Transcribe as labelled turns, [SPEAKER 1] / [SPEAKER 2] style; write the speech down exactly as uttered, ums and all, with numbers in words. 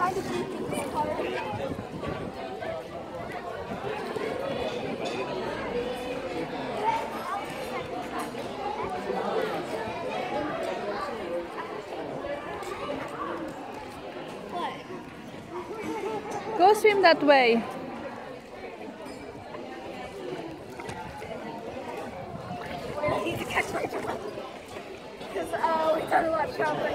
[SPEAKER 1] trying to beat this car.
[SPEAKER 2] Go swim that way.
[SPEAKER 1] I need to catch my breath. Because uh, we've done a lot of traveling.